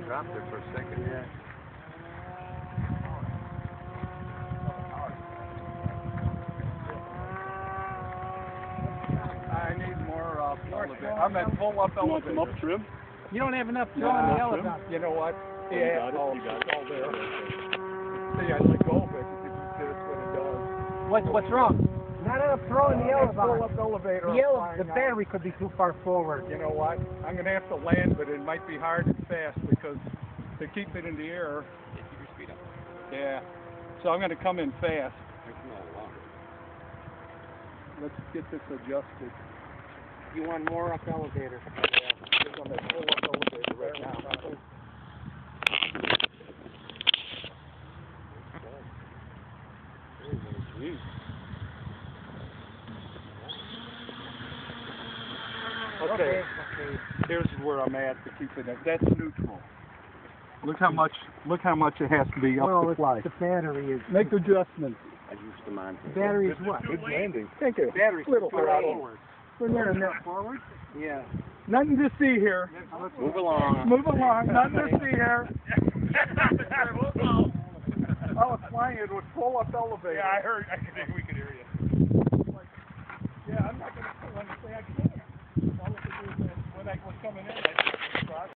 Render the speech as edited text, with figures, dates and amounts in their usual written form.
dropped it for a second. Yeah. I need more elevator. I'm at full up You want some elevator. up trim? You don't have enough trim on the elevator. You know what? You Yeah, got it? You got it's it? all there. See, I let go of it. That's what it does. What's wrong? Not enough throw in the I'm at full elevator. up elevator. The battery could be too far forward. You know what? I'm going to have to land, but it might be hard and fast because to keep it in the air. Yeah, keep your speed up. Yeah. So I'm going to come in fast. There's no longer. Let's get this adjusted. You want more up elevator. Because I'm at full up elevator right now. Jeez. Okay. Here's where I'm at to keep it. That's neutral. Look how much it has to be up Well, to fly. the battery is. Make adjustments. I used the man. The battery is what? Good landing. Thank you. Battery's Little too far throttle. forward. We're Forward? Yeah. nothing to see here. Move along. Move along. Nothing to see here. I was flying it with full up elevator. Yeah, I heard. We could hear you. Yeah, I'm not going to say I can't. All I could do is when I was coming in, I